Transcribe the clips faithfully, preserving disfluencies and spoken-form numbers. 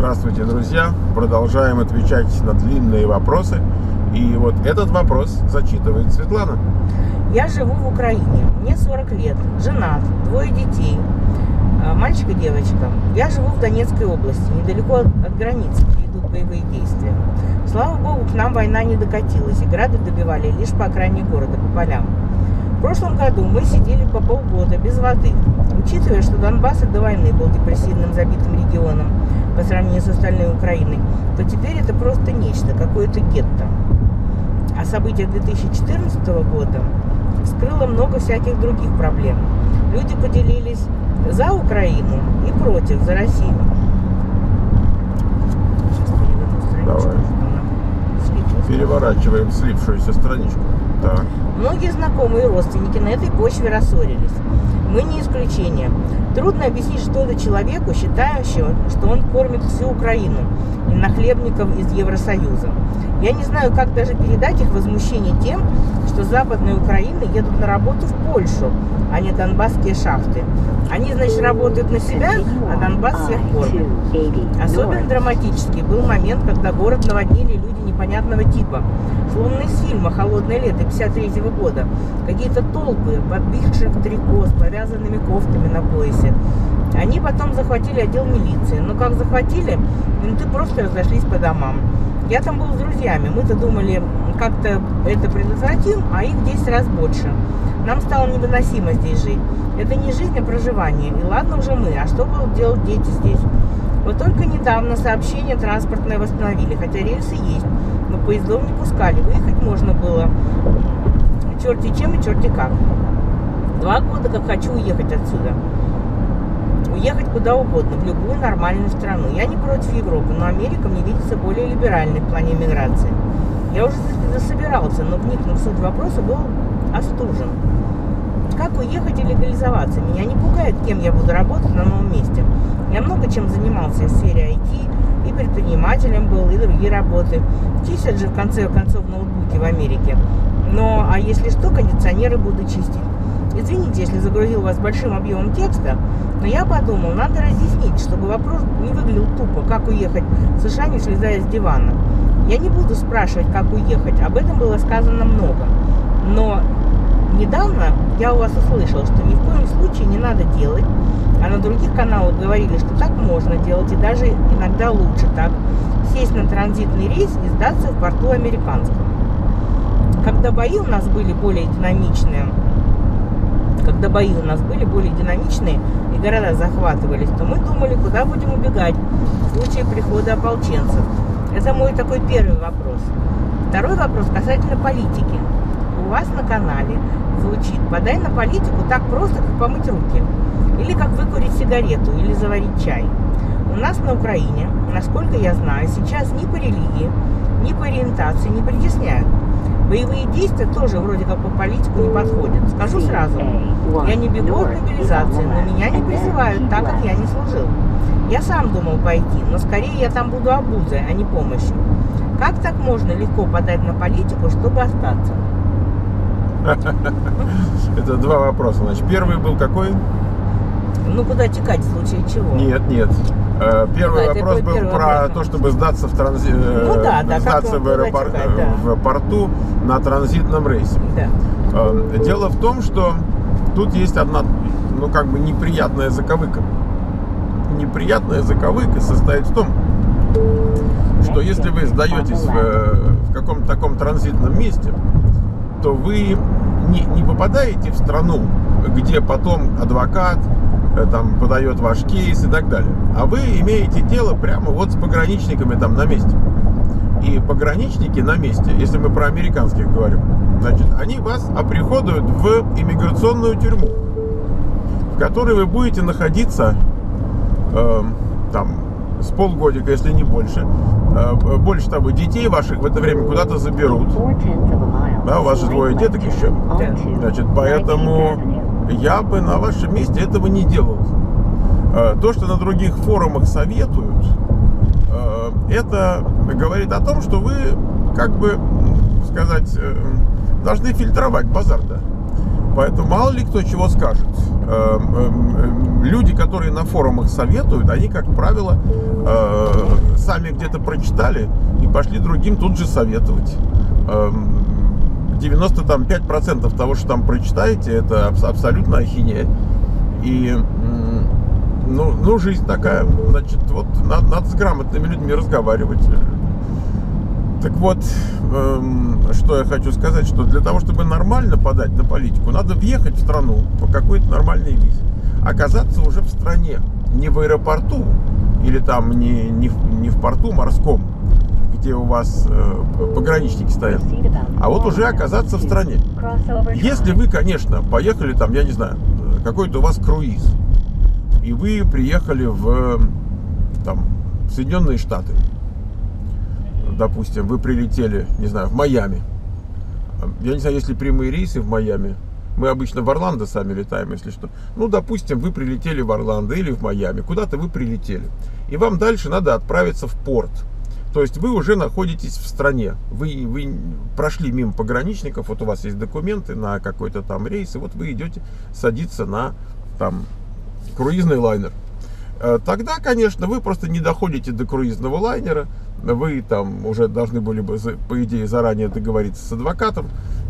Здравствуйте, друзья! Продолжаем отвечать на длинные вопросы. И вот этот вопрос зачитывает Светлана. Я живу в Украине, мне сорок лет, женат, двое детей, мальчик и девочка. Я живу в Донецкой области, недалеко от границы, где идут боевые действия. Слава богу, к нам война не докатилась, и грады добивали лишь по окраине города, по полям. В прошлом году мы сидели по полгода без воды. Учитывая, что Донбасс и до войны был депрессивным забитым регионом по сравнению с остальной Украиной, то теперь это просто нечто, какое-то гетто. А события две тысячи четырнадцатого года вскрыло много всяких других проблем. Люди поделились за Украину и против, за Россию. Сейчас переверну страничку. Давай. Переворачиваем слипшуюся страничку. Так. Многие знакомые и родственники на этой почве рассорились. Мы не исключение. Трудно объяснить что-то человеку, считающему, что он кормит всю Украину и нахлебников из Евросоюза. Я не знаю, как даже передать их возмущение тем, что с Западной Украины едут на работу в Польшу, а не донбасские шахты. Они, значит, работают на себя, а Донбасс всех кормит. Особенно драматический был момент, когда город наводнили люди непонятного типа. Словно из фильма «Холодное лето» пятьдесят третьего года. Какие-то толпы, подбившие в трико, с повязанными кофтами на поясе. Они потом захватили отдел милиции. Но как захватили, менты просто разошлись по домам. Я там был с друзьями. Мы-то думали, как-то это предотвратим, а их в десять раз больше. Нам стало невыносимо здесь жить. Это не жизнь, а проживание. И ладно уже мы, а что будут делать дети здесь? Вот только недавно сообщение транспортное восстановили, хотя рельсы есть, но поездов не пускали. Выехать можно было черти чем и черти как. Два года как хочу уехать отсюда. Уехать куда угодно, в любую нормальную страну. Я не против Европы, но Америка мне видится более либеральной в плане миграции. Я уже засобирался, но вникнув в суть вопроса, был остужен. Как уехать и легализоваться? Меня не пугает, кем я буду работать на новом месте. Я много чем занимался в сфере ай ти, и предпринимателем был, и другие работы. Чистят же в конце концов ноутбуки в Америке. Но, а если что, кондиционеры буду чистить. Извините, если загрузил вас большим объемом текста, но я подумал, надо разъяснить, чтобы вопрос не выглядел тупо, как уехать в США, не слезая с дивана. Я не буду спрашивать, как уехать, об этом было сказано много. Но недавно я у вас услышал, что ни в коем случае не надо делать, а на других каналах говорили, что так можно делать, и даже иногда лучше так, сесть на транзитный рейс и сдаться в порту американском. Когда бои у нас были более динамичные, когда бои у нас были более динамичные и города захватывались, то мы думали, куда будем убегать в случае прихода ополченцев. Это мой такой первый вопрос. Второй вопрос касательно политики. У вас на канале звучит: подай на политику так просто, как помыть руки. Или как выкурить сигарету, или заварить чай. У нас на Украине, насколько я знаю, сейчас ни по религии, ни по ориентации не притесняют. Боевые действия тоже вроде как по политику не подходят. Скажу сразу, я не бегу от мобилизации, но меня не призывают, так как я не служил. Я сам думал пойти, но скорее я там буду обузой, а не помощью. Как так можно легко подать на политику, чтобы остаться? Это два вопроса. Значит, первый был какой? Ну, куда текать в случае чего? Нет, нет. Первый да, вопрос был первый про вопрос. то, чтобы сдаться в транзи... ну, да, да, сдаться в, аэропор... текать, да. в порту на транзитном рейсе. Да. Дело в том, что тут есть одна, ну, как бы неприятная заковыка. Неприятная заковыка состоит в том, что если вы сдаетесь в, в каком-то таком транзитном месте, то вы не, не попадаете в страну, где потом адвокат там подает ваш кейс и так далее. А вы имеете дело прямо вот с пограничниками там на месте. И пограничники на месте, если мы про американских говорим, значит, они вас оприходуют в иммиграционную тюрьму, в которой вы будете находиться э, там с полгодика, если не больше. Э, больше того, детей ваших в это время куда-то заберут. Да, у вас же двое деток еще. Значит, поэтому я бы на вашем месте этого не делал. То, что на других форумах советуют, это говорит о том, что вы, как бы сказать, должны фильтровать базар-то. Поэтому мало ли кто чего скажет. э, э, люди, которые на форумах советуют, они, как правило, э, сами где-то прочитали и пошли другим тут же советовать. Э, девяносто пять процентов того, что там прочитаете, это абсолютно ахинея. И ну, ну, жизнь такая. Значит, вот надо, надо с грамотными людьми разговаривать. Так вот, эм, что я хочу сказать, что для того, чтобы нормально подать на политику, надо въехать в страну по какой-то нормальной визе. Оказаться уже в стране, не в аэропорту, или там не, не, в, не в порту морском, где у вас э, пограничники стоят, а вот уже оказаться в стране. Если вы, конечно, поехали там, я не знаю, какой-то у вас круиз, и вы приехали в, там, в Соединенные Штаты, допустим, вы прилетели, не знаю, в Майами. Я не знаю, есть ли прямые рейсы в Майами. Мы обычно в Орландо сами летаем, если что. Ну, допустим, вы прилетели в Орландо или в Майами. Куда-то вы прилетели. И вам дальше надо отправиться в порт. То есть вы уже находитесь в стране. Вы, вы прошли мимо пограничников. Вот у вас есть документы на какой-то там рейс. И вот вы идете садиться на там круизный лайнер. Тогда, конечно, вы просто не доходите до круизного лайнера. Вы там уже должны были бы, по идее, заранее договориться с адвокатом.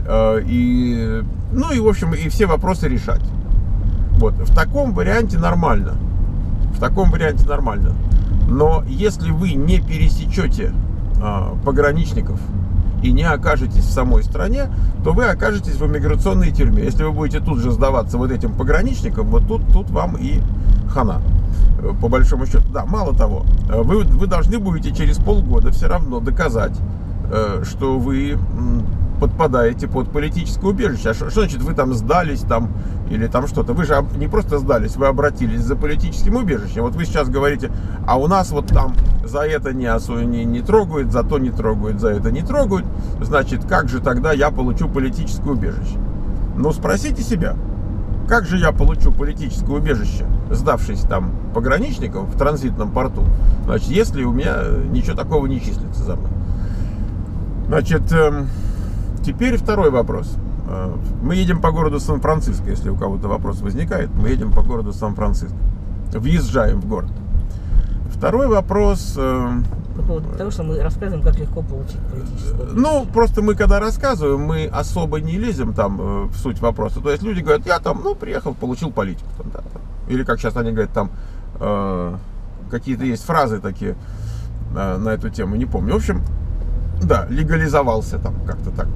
И, ну и, в общем, и все вопросы решать. Вот. В таком варианте нормально. В таком варианте нормально. Но если вы не пересечете а, пограничников и не окажетесь в самой стране, то вы окажетесь в иммиграционной тюрьме. Если вы будете тут же сдаваться вот этим пограничникам, вот тут, тут вам и хана. По большому счету, да, мало того, вы, вы должны будете через полгода все равно доказать, что вы подпадаете под политическое убежище. А что, что значит вы там сдались там или там что-то? Вы же не просто сдались, вы обратились за политическим убежищем. Вот вы сейчас говорите, а у нас вот там за это не, не, не трогают, за то не трогают, за это не трогают. Значит, как же тогда я получу политическое убежище? Ну, спросите себя. Как же я получу политическое убежище, сдавшись там пограничникам в транзитном порту, значит, если у меня ничего такого не числится за мной? Значит, э, теперь второй вопрос. Э, мы едем по городу Сан-Франциско, если у кого-то вопрос возникает, мы едем по городу Сан-Франциско, въезжаем в город. Второй вопрос... Э, по поводу того, что мы рассказываем, как легко получить политическое убежище. Ну, просто мы когда рассказываем, мы особо не лезем там э, в суть вопроса. То есть люди говорят, я там, ну, приехал, получил политику. Там, да, там. Или как сейчас они говорят, там э, какие-то есть фразы такие э, на эту тему, не помню. В общем, да, легализовался там как-то так.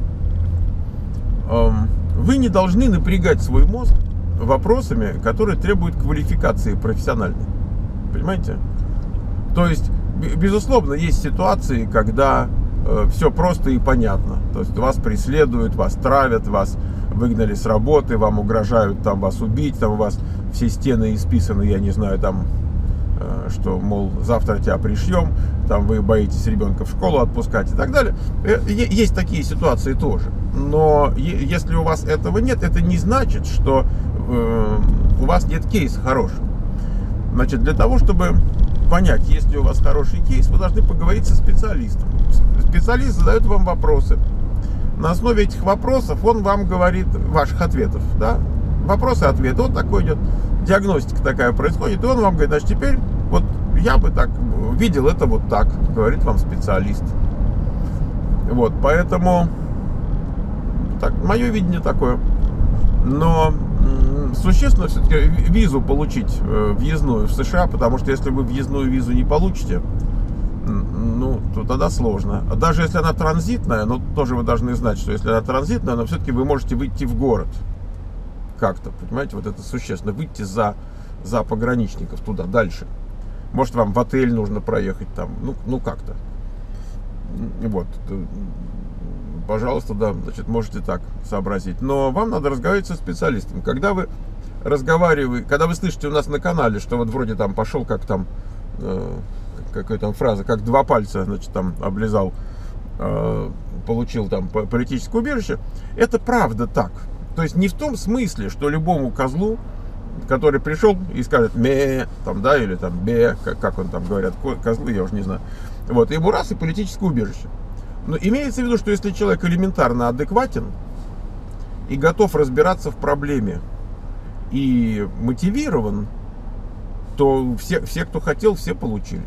Эм, вы не должны напрягать свой мозг вопросами, которые требуют квалификации профессиональной. Понимаете? То есть, безусловно, есть ситуации, когда э, все просто и понятно. То есть вас преследуют, вас травят, вас выгнали с работы, вам угрожают там вас убить, там у вас все стены исписаны, я не знаю, там, э, что, мол, завтра тебя пришьем, там вы боитесь ребенка в школу отпускать и так далее. Э, есть такие ситуации тоже. Но е- если у вас этого нет, это не значит, что э, у вас нет кейса хорошего. Значит, для того, чтобы понять, есть ли у вас хороший кейс, вы должны поговорить со специалистом. Специалист задает вам вопросы. На основе этих вопросов он вам говорит ваших ответов. Да? Вопросы и ответы. Вот такой идет. Диагностика такая происходит. И он вам говорит, значит, теперь вот я бы так видел это вот так, говорит вам специалист. Вот, поэтому так, мое видение такое. Но существенно все-таки визу получить въездную в США, потому что если вы въездную визу не получите, ну, то тогда сложно. Даже если она транзитная, но тоже вы должны знать, что если она транзитная, но все-таки вы можете выйти в город как-то, понимаете, вот это существенно, выйти за, за пограничников туда, дальше. Может, вам в отель нужно проехать там, ну, ну как-то. Вот. Пожалуйста, да, значит, можете так сообразить. Но вам надо разговаривать со специалистом. Когда вы разговариваете, когда вы слышите у нас на канале, что вот вроде там пошел, как там, э, какая там фраза, как два пальца, значит, там облизал, э, получил там политическое убежище, это правда так. То есть не в том смысле, что любому козлу, который пришел и скажет ме, там, да, или там бе, как, как он там говорят, козлы, я уже не знаю. Вот, ему раз и политическое убежище. Но имеется в виду, что если человек элементарно адекватен и готов разбираться в проблеме, и мотивирован, то все, все, кто хотел, все получили.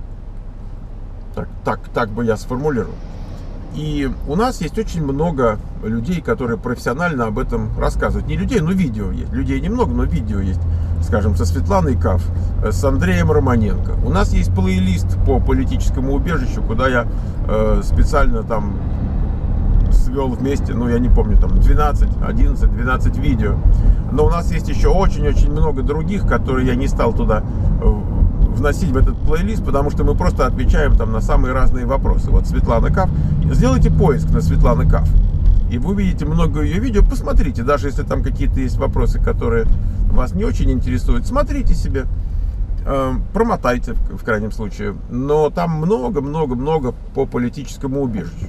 Так, так, так бы я сформулировал. И у нас есть очень много людей, которые профессионально об этом рассказывают. Не людей, но видео есть. Людей немного, но видео есть. Скажем, со Светланой Каф, с Андреем Романенко. У нас есть плейлист по политическому убежищу, куда я э, специально там свел вместе, ну я не помню, там двенадцать, одиннадцать, двенадцать видео. Но у нас есть еще очень-очень много других, которые я не стал туда вносить в этот плейлист, потому что мы просто отвечаем там на самые разные вопросы. Вот Светлана Каф. Сделайте поиск на Светланы Каф, и вы увидите много ее видео. Посмотрите, даже если там какие-то есть вопросы, которые вас не очень интересуют, смотрите себе, э, промотайте в, в крайнем случае. Но там много-много-много по политическому убежищу.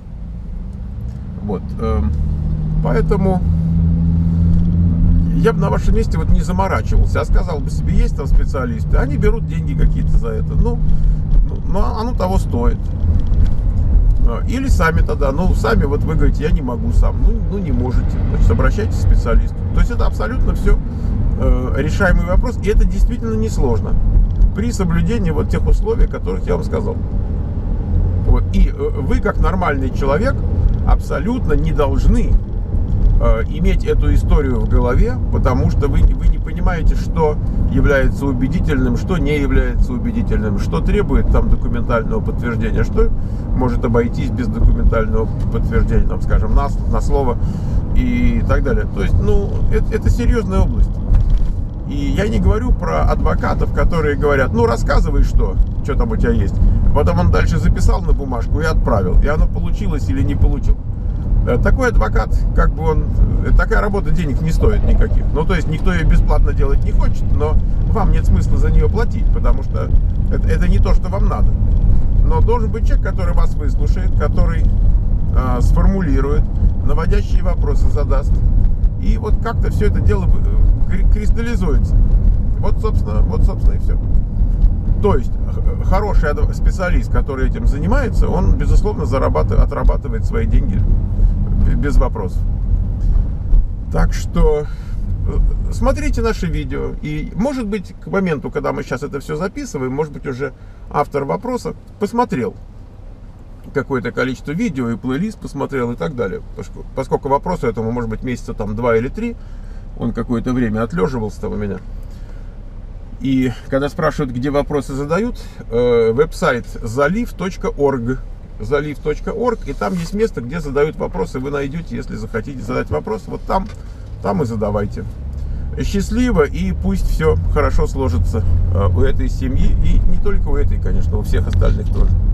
Вот, э, поэтому я бы на вашем месте вот не заморачивался, а сказал бы себе, есть там специалисты, они берут деньги какие-то за это, ну, ну, ну оно того стоит. Или сами тогда, ну, сами, вот вы говорите, я не могу сам, ну, ну не можете, значит, обращайтесь к специалисту. То есть это абсолютно все э, решаемый вопрос, и это действительно несложно, при соблюдении вот тех условий, о которых я вам сказал. Вот. И э, вы, как нормальный человек, абсолютно не должны э, иметь эту историю в голове, потому что вы, вы не понимаете, что является убедительным, что не является убедительным, что требует там документального подтверждения, что может обойтись без документального подтверждения, там, скажем, на, на слово и так далее. То есть, ну, это, это серьезная область. И я не говорю про адвокатов, которые говорят, ну, рассказывай, что, что там у тебя есть. Потом он дальше записал на бумажку и отправил. И оно получилось или не получилось. Такой адвокат, как бы он, такая работа денег не стоит никаких. Ну, то есть, никто ее бесплатно делать не хочет, но вам нет смысла за нее платить, потому что это, это не то, что вам надо. Но должен быть человек, который вас выслушает, который э, сформулирует, наводящие вопросы задаст. И вот как-то все это дело кристаллизуется. Вот, собственно, вот, собственно, и все. То есть, хороший специалист, который этим занимается, он, безусловно, зарабатывает, отрабатывает свои деньги без вопросов. Так что смотрите наши видео. И, может быть, к моменту, когда мы сейчас это все записываем, может быть, уже автор вопроса посмотрел какое-то количество видео и плейлист посмотрел и так далее. Поскольку, поскольку вопросу этому, может быть, месяца там два или три, он какое-то время отлеживался там у меня. И когда спрашивают, где вопросы задают, э, веб-сайт залив точка орг, залив точка орг, и там есть место, где задают вопросы, вы найдете, если захотите задать вопрос, вот там, там и задавайте. Счастливо, и пусть все хорошо сложится э, у этой семьи, и не только у этой, конечно, у всех остальных тоже.